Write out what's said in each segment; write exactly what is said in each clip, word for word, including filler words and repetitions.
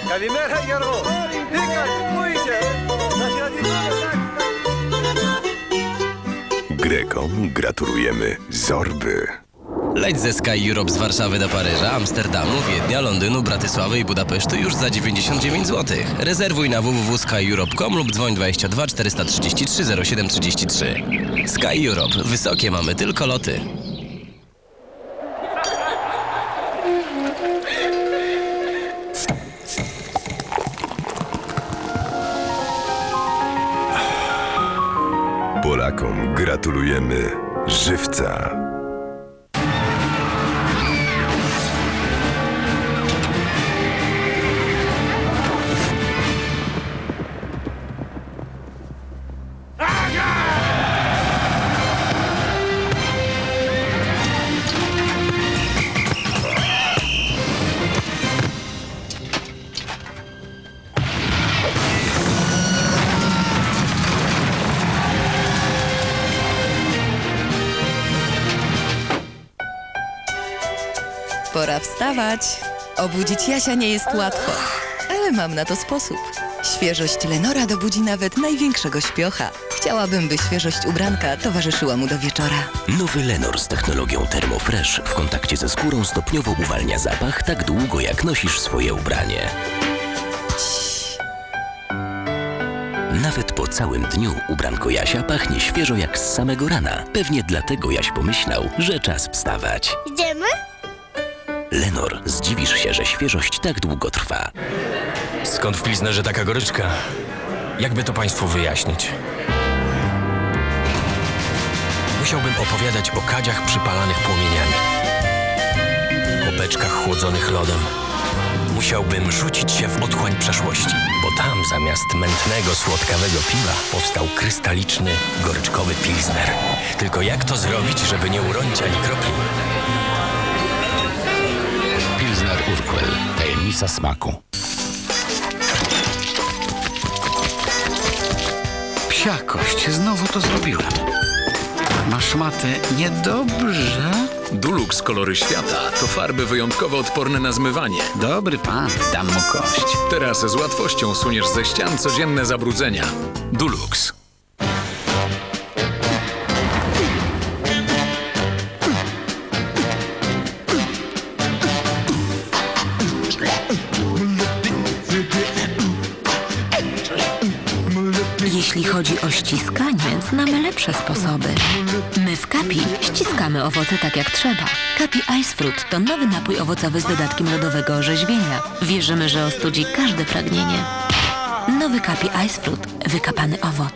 Kalimera, Jarmo! Dykaj, bój się! Grekom gratulujemy Zorby. Leć ze Sky Europe z Warszawy do Paryża, Amsterdamu, Wiednia, Londynu, Bratysławy i Budapesztu już za dziewięćdziesiąt dziewięć złotych. Rezerwuj na w w w kropka sky europe kropka com lub dzwoń dwadzieścia dwa czterysta trzydzieści trzy zero siedem trzydzieści trzy. Sky Europe. Wysokie mamy tylko loty. Polakom gratulujemy żywca. Pora wstawać. Obudzić Jasia nie jest łatwo, ale mam na to sposób. Świeżość Lenora dobudzi nawet największego śpiocha. Chciałabym, by świeżość ubranka towarzyszyła mu do wieczora. Nowy Lenor z technologią Thermofresh w kontakcie ze skórą stopniowo uwalnia zapach tak długo, jak nosisz swoje ubranie. Nawet po całym dniu ubranko Jasia pachnie świeżo jak z samego rana. Pewnie dlatego Jaś pomyślał, że czas wstawać. Idziemy? Lenor, zdziwisz się, że świeżość tak długo trwa. Skąd w Pilsnerze taka goryczka? Jakby to Państwu wyjaśnić? Musiałbym opowiadać o kadziach przypalanych płomieniami, o beczkach chłodzonych lodem. Musiałbym rzucić się w otchłań przeszłości, bo tam zamiast mętnego, słodkawego piwa powstał krystaliczny, goryczkowy Pilsner. Tylko jak to zrobić, żeby nie uronić ani kropli? Pilsner Urquell. Tajemnica smaku. Psiakość, znowu to zrobiłem. Masz matę niedobrze? Dulux Kolory Świata to farby wyjątkowo odporne na zmywanie. Dobry pan, dam mu kość. Teraz z łatwością usuniesz ze ścian codzienne zabrudzenia. Dulux. Jeśli chodzi o ściskanie, znamy lepsze sposoby. My w Kapi ściskamy owoce tak jak trzeba. Kapi Ice Fruit to nowy napój owocowy z dodatkiem lodowego orzeźwienia. Wierzymy, że ostudzi każde pragnienie. Nowy Kapi Ice Fruit. Wykapany owoc.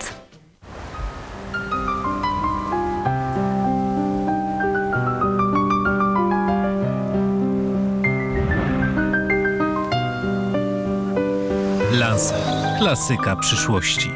Lancer. Klasyka przyszłości.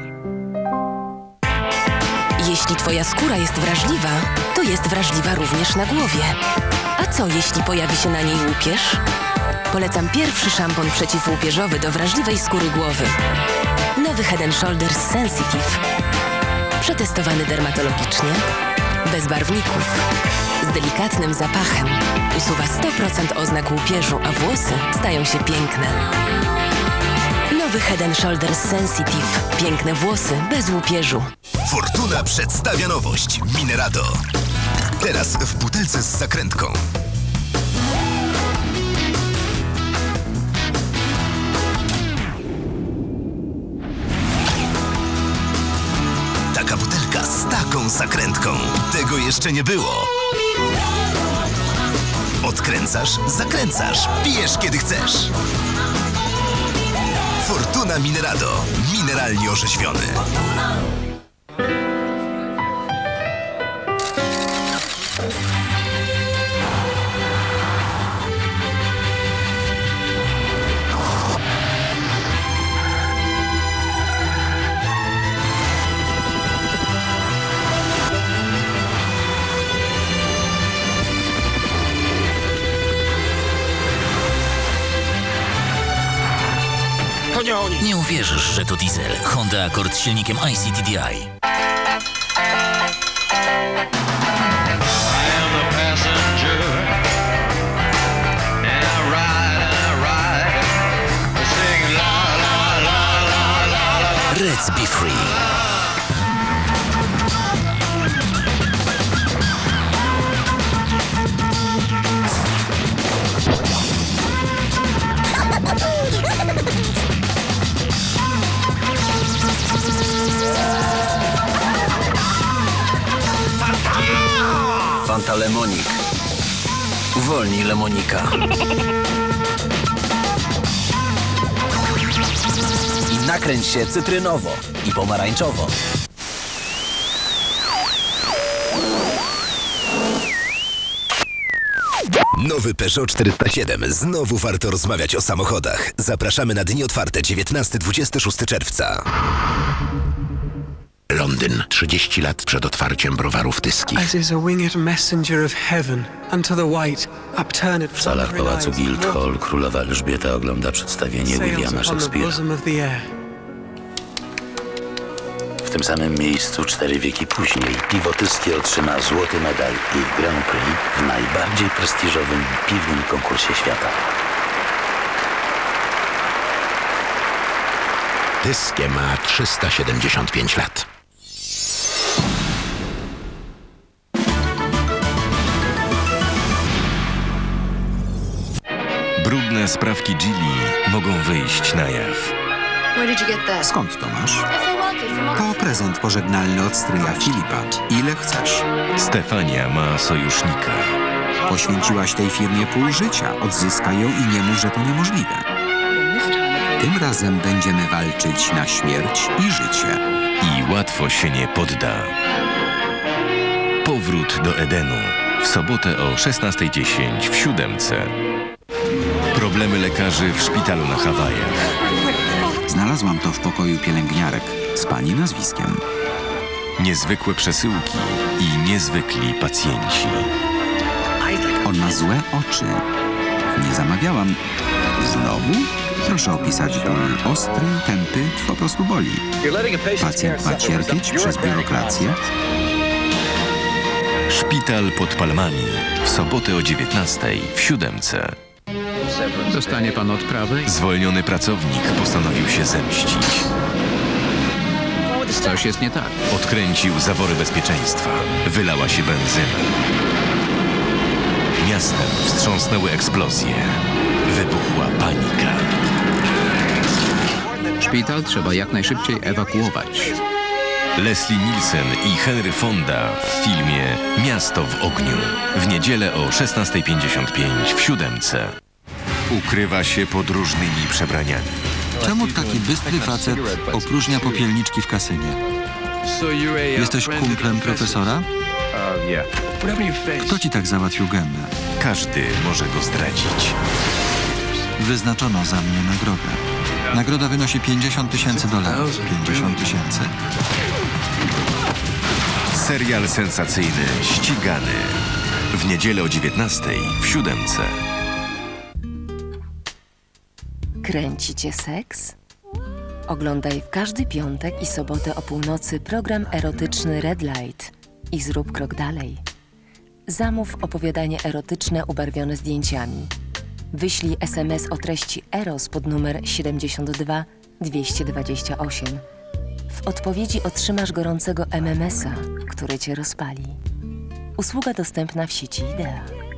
Jeśli twoja skóra jest wrażliwa, to jest wrażliwa również na głowie. A co jeśli pojawi się na niej łupież? Polecam pierwszy szampon przeciwłupieżowy do wrażliwej skóry głowy. Nowy Head and Shoulders Sensitive. Przetestowany dermatologicznie, bez barwników, z delikatnym zapachem. Usuwa sto procent oznak łupieżu, a włosy stają się piękne. Nowy Head and Shoulders Sensitive. Piękne włosy bez łupieżu. Fortuna przedstawia nowość Minerado. Teraz w butelce z zakrętką. Taka butelka z taką zakrętką. Tego jeszcze nie było. Odkręcasz, zakręcasz, pijesz kiedy chcesz. Fortuna Minerado. Mineralnie orzeźwiony. To nie oni. Nie uwierzysz, że to diesel. Honda Accord z silnikiem I C T D I. Let's Be Free. Fanta Lemonik. Uwolnij Lemonika. I nakręć się cytrynowo i pomarańczowo. Nowy Peugeot czterysta siedem. Znowu warto rozmawiać o samochodach. Zapraszamy na dni otwarte dwudziestego do dwudziestego szóstego czerwca. Londyn, trzydzieści lat przed otwarciem browarów Tyskich. W salach Pałacu Guildhall królowa Elżbieta ogląda przedstawienie Williama Shakespearea. W tym samym miejscu cztery wieki później piwo tyskie otrzyma złoty medal i Grand Prix w najbardziej prestiżowym piwnym konkursie świata. Tyskie ma trzysta siedemdziesiąt pięć lat. Brudne sprawki Gilli mogą wyjść na jaw. Skąd to masz? To prezent pożegnalny od stryja Filipa. Ile chcesz? Stefania ma sojusznika. Poświęciłaś tej firmie pół życia. Odzyskaj ją i nie mów, że to niemożliwe. Tym razem będziemy walczyć na śmierć i życie. I łatwo się nie podda. Powrót do Edenu. W sobotę o szesnastej dziesięć w siódemce. Problemy lekarzy w szpitalu na Hawajach. Znalazłam to w pokoju pielęgniarek z pani nazwiskiem. Niezwykłe przesyłki i niezwykli pacjenci. On ma złe oczy. Nie zamawiałam. Znowu? Proszę opisać ból ostry, tępy, po prostu boli. Pacjent ma cierpieć przez biurokrację? Szpital pod Palmami. W sobotę o dziewiętnastej w siódemce. Dostanie pan odprawę? Zwolniony pracownik postanowił się zemścić. Coś jest nie tak. Odkręcił zawory bezpieczeństwa. Wylała się benzyna. Miastem wstrząsnęły eksplozje. Wybuchła panika. Szpital trzeba jak najszybciej ewakuować. Leslie Nielsen i Henry Fonda w filmie Miasto w ogniu. W niedzielę o szesnastej pięćdziesiąt pięć w siódemce. Ukrywa się pod różnymi przebraniami. Czemu taki bystry facet opróżnia popielniczki w kasynie? Jesteś kumplem profesora? Kto ci tak załatwił gębę? Każdy może go zdradzić. Wyznaczono za mnie nagrodę. Nagroda wynosi pięćdziesiąt tysięcy dolarów. pięćdziesiąt tysięcy. Serial sensacyjny Ścigany. W niedzielę o dziewiętnastej w siódemce. Kręci cię seks? Oglądaj w każdy piątek i sobotę o północy program erotyczny Red Light i zrób krok dalej. Zamów opowiadanie erotyczne ubarwione zdjęciami. Wyślij es em es o treści Eros pod numer siedemdziesiąt dwa dwieście dwadzieścia osiem. W odpowiedzi otrzymasz gorącego em em es a, który cię rozpali. Usługa dostępna w sieci Idea.